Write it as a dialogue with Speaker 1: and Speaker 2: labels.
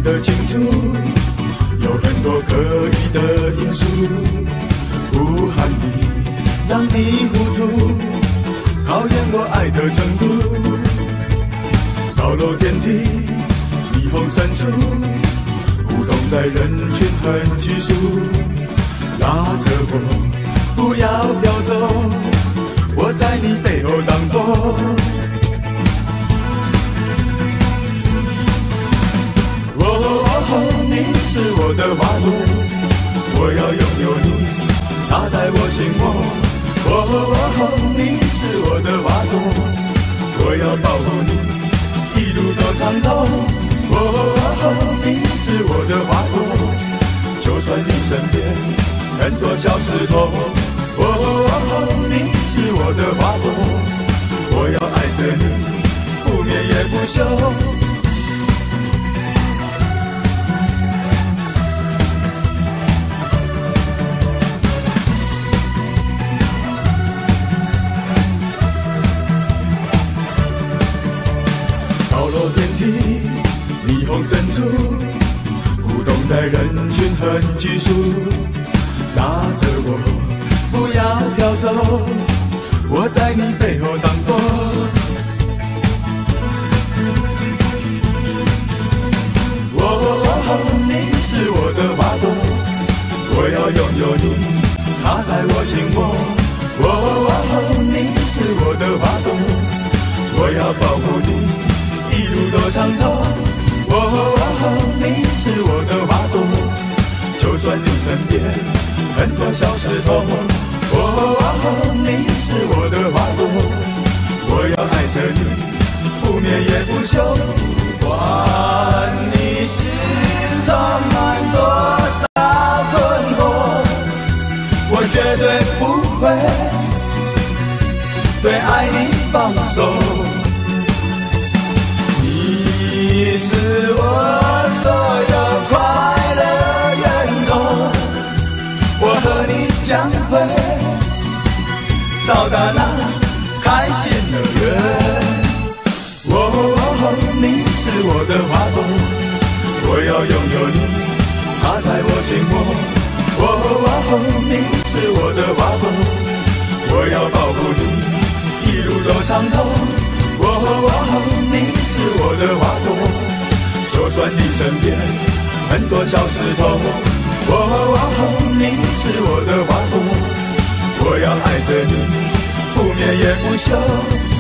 Speaker 1: 得清楚，有很多可疑的因素，不寒你，让你糊涂，考验我爱的程度。高楼电梯，霓虹深处，互动在人群很拘束，拉着我，不要飘走，我在你背后挡风。你是我的花朵，我要拥有你，插在我心窝。你是我的花朵，我要保护你，一路都畅通。你是我的花朵，就算你身边很多小石头。你是我的花朵，我要爱着你，不眠也不休。电梯，霓虹深处，互动在人群很拘束，拉着我，不要飘走，我在你背后挡风。你是我的花朵，我要拥有你，插在我心窝。你是我的花朵，我要保护你，一路都畅通。你是我的花朵，就算你身边很多小石头。你是我的花朵，我要爱着你，不眠也不休。不管你心中满多少困惑，我绝对不会对爱你放手。你是我所有快乐源头，我和你将会到达那开心乐园。你是我的花朵，我要拥有你，插在我心窝。你是我的花朵，我要保护你，一路都畅通。你是我的花朵，就算你身边很多小石头。你是我的花朵，我要爱着你，不眠也不休。